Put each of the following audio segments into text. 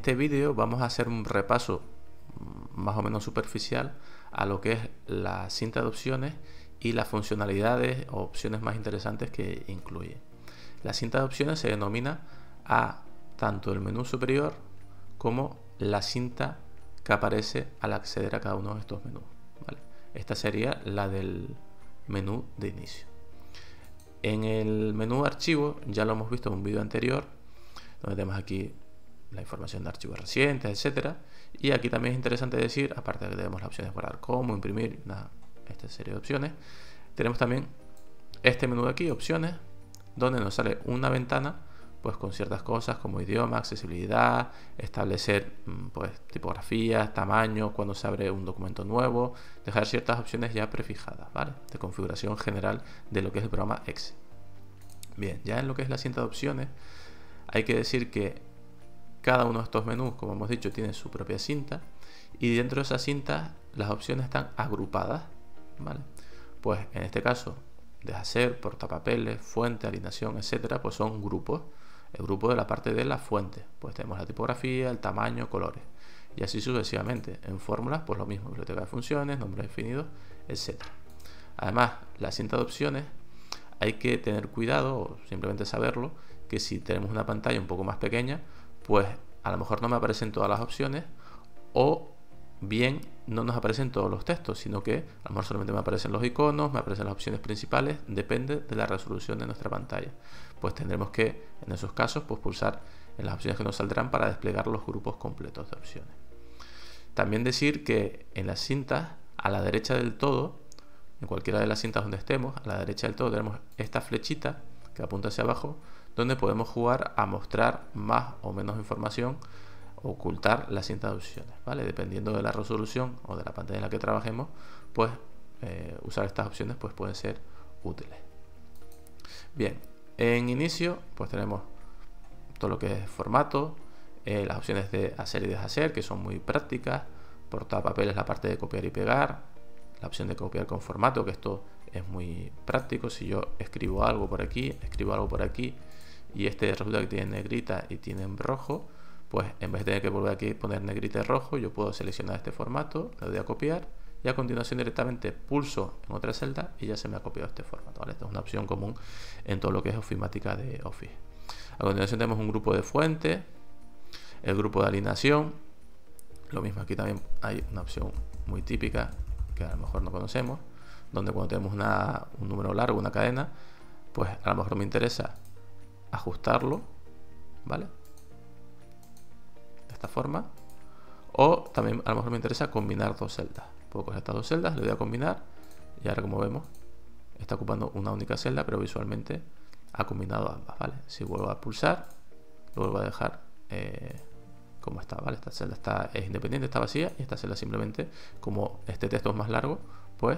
este vídeo vamos a hacer un repaso más o menos superficial a lo que es la cinta de opciones y las funcionalidades o opciones más interesantes que incluye. La cinta de opciones se denomina a tanto el menú superior como la cinta que aparece al acceder a cada uno de estos menús, ¿vale? Esta sería la del menú de inicio. En el menú archivo ya lo hemos visto en un vídeo anterior, donde tenemos aquí la información de archivos recientes, etcétera. Y aquí también es interesante decir, aparte de que tenemos la opción de guardar como, imprimir, esta serie de opciones, tenemos también este menú de aquí, opciones, donde nos sale una ventana pues con ciertas cosas como idioma, accesibilidad, establecer pues tipografías, tamaño, cuando se abre un documento nuevo, dejar ciertas opciones ya prefijadas, ¿vale? De configuración general de lo que es el programa Excel. Bien, ya en lo que es la cinta de opciones, hay que decir que cada uno de estos menús, como hemos dicho, tiene su propia cinta, y dentro de esa cinta las opciones están agrupadas, ¿vale? Pues en este caso, deshacer, portapapeles, fuente, alineación, etcétera, pues son grupos. El grupo de la parte de la fuente, pues tenemos la tipografía, el tamaño, colores, y así sucesivamente. En fórmulas, pues lo mismo, biblioteca de funciones, nombres definidos, etcétera. Además, la cinta de opciones hay que tener cuidado, o simplemente saberlo, que si tenemos una pantalla un poco más pequeña, pues a lo mejor no me aparecen todas las opciones, o bien no nos aparecen todos los textos, sino que a lo mejor solamente me aparecen los iconos, me aparecen las opciones principales, depende de la resolución de nuestra pantalla. Pues tendremos que, en esos casos, pues pulsar en las opciones que nos saldrán para desplegar los grupos completos de opciones. También decir que en las cintas, a la derecha del todo, en cualquiera de las cintas donde estemos, a la derecha del todo tenemos esta flechita que apunta hacia abajo, donde podemos jugar a mostrar más o menos información, ocultar la cinta de opciones, ¿vale? Dependiendo de la resolución o de la pantalla en la que trabajemos, pues usar estas opciones pues pueden ser útiles. Bien, en inicio pues tenemos todo lo que es formato, las opciones de hacer y deshacer, que son muy prácticas, portapapeles, la parte de copiar y pegar, la opción de copiar con formato, que esto es muy práctico. Si yo escribo algo por aquí, y este resulta que tiene negrita y tiene en rojo, pues en vez de tener que volver aquí y poner negrita y rojo, yo puedo seleccionar este formato, le doy a copiar y a continuación directamente pulso en otra celda y ya se me ha copiado este formato, ¿vale? Esta es una opción común en todo lo que es ofimática de Office. A continuación tenemos un grupo de fuente, el grupo de alineación. Lo mismo, aquí también hay una opción muy típica que a lo mejor no conocemos, donde cuando tenemos un número largo, una cadena, pues a lo mejor me interesa ajustarlo, ¿vale? De esta forma. O también a lo mejor me interesa combinar dos celdas. Puedo coger estas dos celdas, le doy a combinar y ahora, como vemos, está ocupando una única celda, pero visualmente ha combinado ambas, ¿vale? Si vuelvo a pulsar, lo vuelvo a dejar como está, ¿vale? Esta celda es independiente, está vacía, y esta celda simplemente, como este texto es más largo, pues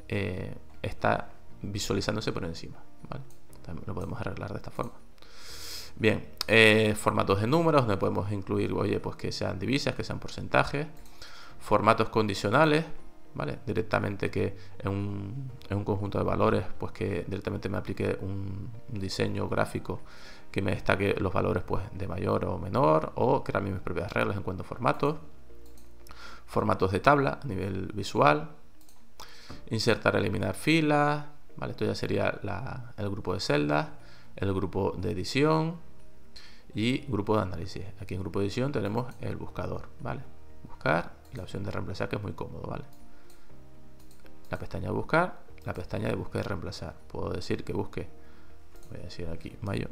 está visualizándose por encima, ¿vale? También lo podemos arreglar de esta forma. Bien, formatos de números, donde podemos incluir, oye, pues que sean divisas, que sean porcentajes, formatos condicionales, ¿vale? Directamente que en un conjunto de valores, pues que directamente me aplique un diseño gráfico que me destaque los valores pues de mayor o menor, o crear mis propias reglas en cuanto a formatos de tabla a nivel visual, insertar, eliminar filas, ¿vale? Esto ya sería el grupo de celdas, el grupo de edición y grupo de análisis. Aquí en grupo de edición tenemos el buscador, ¿vale? Buscar y la opción de reemplazar, que es muy cómodo, ¿vale? La pestaña de buscar, la pestaña de buscar y reemplazar. Puedo decir que busque, voy a decir aquí mayo,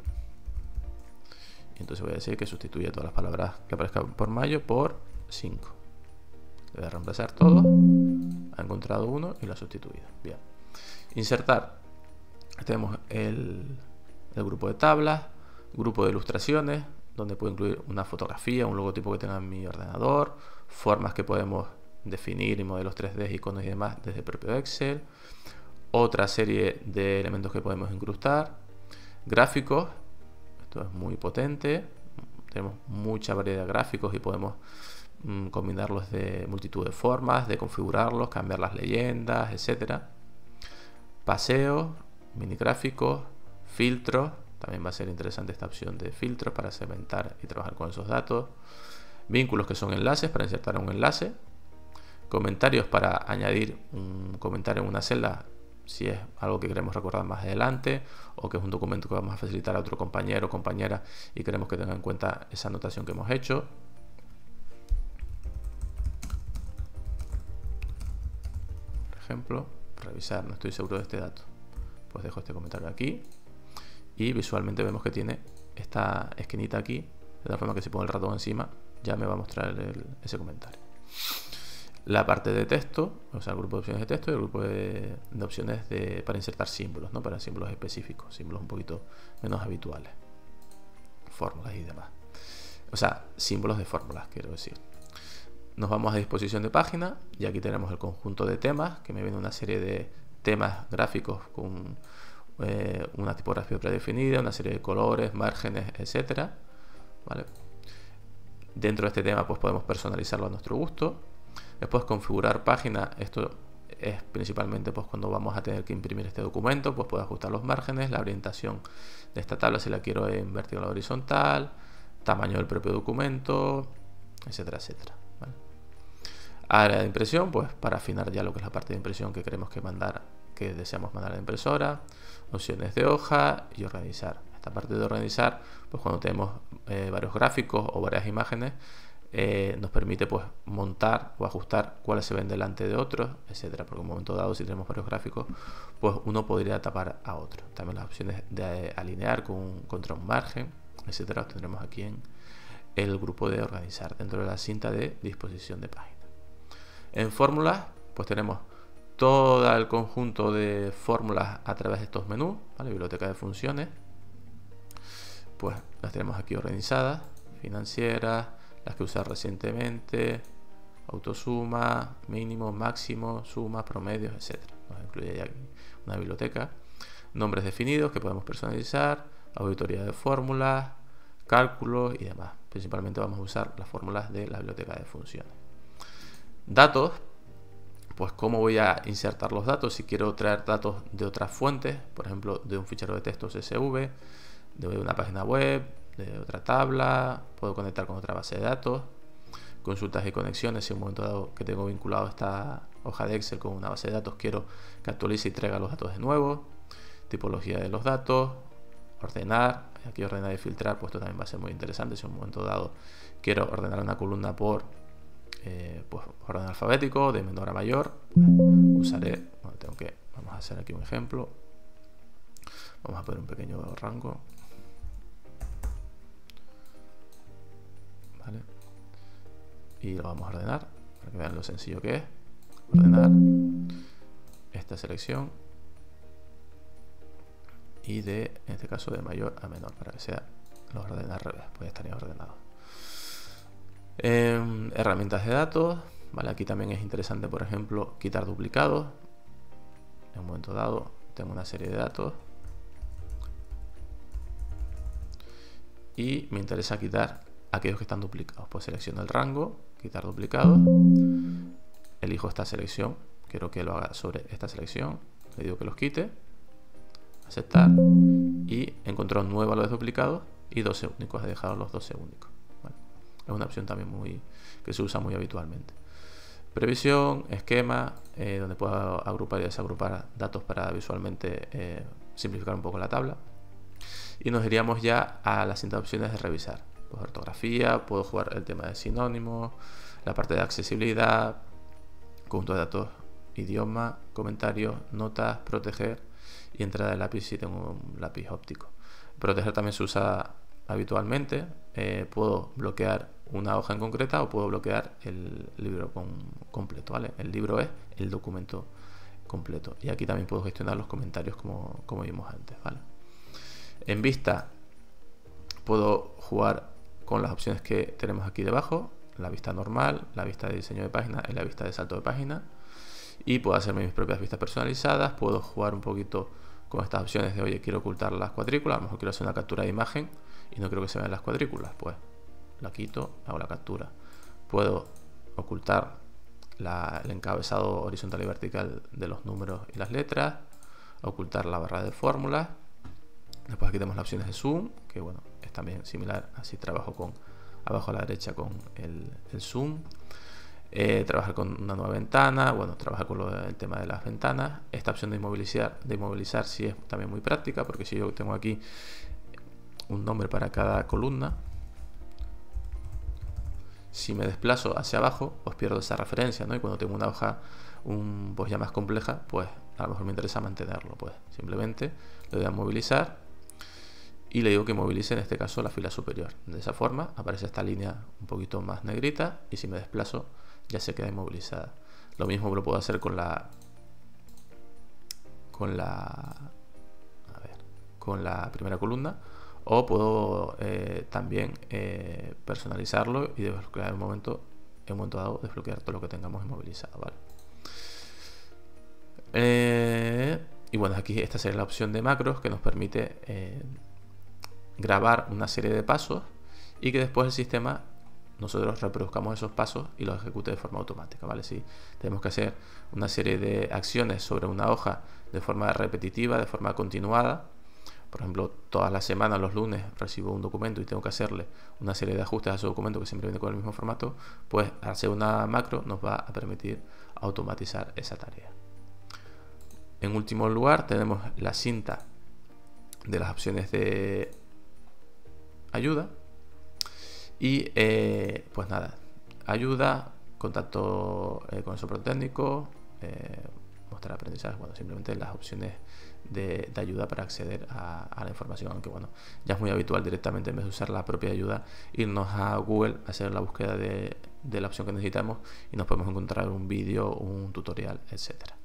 y entonces voy a decir que sustituya todas las palabras que aparezcan por mayo por 5. Le voy a reemplazar todo, ha encontrado uno y lo ha sustituido. Bien, insertar, tenemos el grupo de tablas, grupo de ilustraciones, donde puedo incluir una fotografía, un logotipo que tenga en mi ordenador, formas que podemos definir y modelos 3D, iconos y demás desde el propio Excel, otra serie de elementos que podemos incrustar, gráficos, esto es muy potente, tenemos mucha variedad de gráficos y podemos combinarlos de multitud de formas, de configurarlos, cambiar las leyendas, etcétera. Paseos, mini gráficos, filtros, también va a ser interesante esta opción de filtros para segmentar y trabajar con esos datos. Vínculos, que son enlaces para insertar un enlace. Comentarios, para añadir un comentario en una celda si es algo que queremos recordar más adelante, o que es un documento que vamos a facilitar a otro compañero o compañera y queremos que tenga en cuenta esa anotación que hemos hecho. Por ejemplo, revisar, no estoy seguro de este dato, pues dejo este comentario aquí y visualmente vemos que tiene esta esquinita aquí, de tal forma que si pongo el ratón encima ya me va a mostrar ese comentario. La parte de texto, o sea, el grupo de opciones de texto y el grupo de opciones para insertar símbolos, ¿no? Para símbolos específicos, símbolos un poquito menos habituales, fórmulas y demás. O sea, símbolos de fórmulas, quiero decir. Nos vamos a disposición de página y aquí tenemos el conjunto de temas, que me viene una serie de temas gráficos con una tipografía predefinida, una serie de colores, márgenes, etcétera, ¿vale? Dentro de este tema pues podemos personalizarlo a nuestro gusto. Después, configurar página, esto es principalmente pues cuando vamos a tener que imprimir este documento, pues puedo ajustar los márgenes, la orientación de esta tabla si la quiero en vertical o horizontal, tamaño del propio documento, etcétera, etcétera, ¿vale? Área de impresión, pues para afinar ya lo que es la parte de impresión que queremos que deseamos mandar a la impresora. Opciones de hoja y organizar. Esta parte de organizar, pues cuando tenemos varios gráficos o varias imágenes, nos permite pues montar o ajustar cuáles se ven delante de otros, etcétera, porque en un momento dado, si tenemos varios gráficos, pues uno podría tapar a otro. También las opciones de alinear contra un margen, etcétera, los tendremos aquí en el grupo de organizar, dentro de la cinta de disposición de página. En fórmulas, pues tenemos todo el conjunto de fórmulas a través de estos menús, ¿vale? Biblioteca de funciones, pues las tenemos aquí organizadas, financieras, las que usar recientemente, autosuma, mínimo, máximo, suma, promedios, etcétera. Nos incluye ya aquí una biblioteca. Nombres definidos que podemos personalizar, auditoría de fórmulas, cálculos y demás. Principalmente vamos a usar las fórmulas de la biblioteca de funciones. Datos, pues cómo voy a insertar los datos. Si quiero traer datos de otras fuentes, por ejemplo, de un fichero de texto CSV, de una página web, de otra tabla, puedo conectar con otra base de datos, consultas y conexiones. Si en un momento dado que tengo vinculado esta hoja de Excel con una base de datos, quiero que actualice y traiga los datos de nuevo. Tipología de los datos, ordenar, aquí ordenar y filtrar, pues esto también va a ser muy interesante. Si en un momento dado quiero ordenar una columna por pues orden alfabético, de menor a mayor, pues usaré, bueno, vamos a hacer aquí un ejemplo, vamos a poner un pequeño rango, ¿vale? Y lo vamos a ordenar para que vean lo sencillo que es. Ordenar esta selección y en este caso de mayor a menor, para que sea los ordenar al revés, pues estaría ordenado. Herramientas de datos, ¿vale? Aquí también es interesante, por ejemplo, quitar duplicados. En un momento dado tengo una serie de datos y me interesa quitar aquellos que están duplicados. Pues selecciono el rango, quitar duplicados, elijo esta selección, quiero que lo haga sobre esta selección, le digo que los quite, aceptar, y encontró 9 valores duplicados y 12 únicos, he dejado los 12 únicos. Es una opción también que se usa muy habitualmente. Previsión, esquema, donde puedo agrupar y desagrupar datos para visualmente simplificar un poco la tabla. Y nos iríamos ya a la cinta de opciones de revisar. Pues ortografía, puedo jugar el tema de sinónimos, la parte de accesibilidad, conjunto de datos, idioma, comentarios, notas, proteger y entrada de lápiz si tengo un lápiz óptico. Proteger también se usa habitualmente. Puedo bloquear una hoja en concreta o puedo bloquear el libro completo, ¿vale? El libro es el documento completo. Y aquí también puedo gestionar los comentarios como vimos antes, ¿vale? En vista puedo jugar con las opciones que tenemos aquí debajo, la vista normal, la vista de diseño de página y la vista de salto de página, y puedo hacerme mis propias vistas personalizadas. Puedo jugar un poquito con estas opciones de, oye, quiero ocultar las cuadrículas, a lo mejor quiero hacer una captura de imagen y no quiero que se vean las cuadrículas, pues la quito, hago la captura. Puedo ocultar el encabezado horizontal y vertical de los números y las letras, ocultar la barra de fórmulas. Después aquí tenemos las opciones de zoom, que bueno, es también similar, así trabajo con abajo a la derecha con el zoom. Trabajar con una nueva ventana, bueno, trabajar con el tema de las ventanas. Esta opción de inmovilizar sí es también muy práctica, porque si yo tengo aquí un nombre para cada columna, si me desplazo hacia abajo, pues pierdo esa referencia, ¿no? Y cuando tengo una hoja pues ya más compleja, pues a lo mejor me interesa mantenerlo. Pues simplemente le doy a movilizar y le digo que movilice en este caso la fila superior. De esa forma aparece esta línea un poquito más negrita y si me desplazo ya se queda inmovilizada. Lo mismo lo puedo hacer con la primera columna, o puedo también personalizarlo y desbloquear en un momento dado desbloquear todo lo que tengamos inmovilizado, ¿vale? Y bueno, aquí esta sería la opción de macros que nos permite grabar una serie de pasos y que después el sistema, nosotros reproduzcamos esos pasos y los ejecute de forma automática, ¿vale? Si tenemos que hacer una serie de acciones sobre una hoja de forma repetitiva, de forma continuada, por ejemplo, todas las semanas, los lunes, recibo un documento y tengo que hacerle una serie de ajustes a ese documento que siempre viene con el mismo formato, pues hacer una macro nos va a permitir automatizar esa tarea. En último lugar, tenemos la cinta de las opciones de ayuda. Y pues nada, ayuda, contacto con el soporte técnico, mostrar aprendizaje, bueno, simplemente las opciones de ayuda para acceder a la información, aunque bueno, ya es muy habitual directamente, en vez de usar la propia ayuda, irnos a Google, hacer la búsqueda de la opción que necesitamos y nos podemos encontrar un vídeo, un tutorial, etcétera.